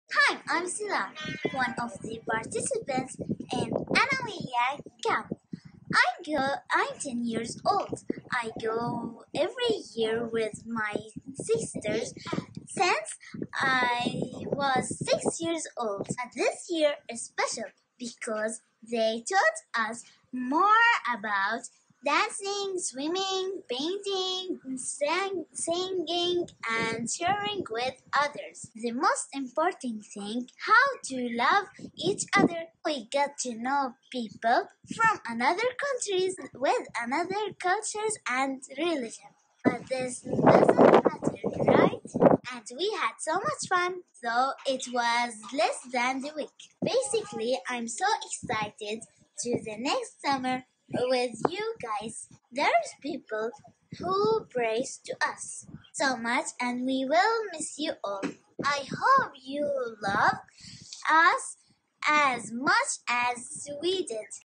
Hi, I'm Sila, one of the participants in Analia Camp. I'm 10 years old. I go every year with my sisters since I was 6 years old. And this year is special because they taught us more about dancing, swimming, painting, singing, and sharing with others. The most important thing, how to love each other. We get to know people from another countries with another cultures and religion. But this doesn't matter, right? And we had so much fun, though it was less than the week. Basically, I'm so excited to the next summer with you guys. There's people who praise to us so much, and we will miss you all. I hope you love us as much as we did.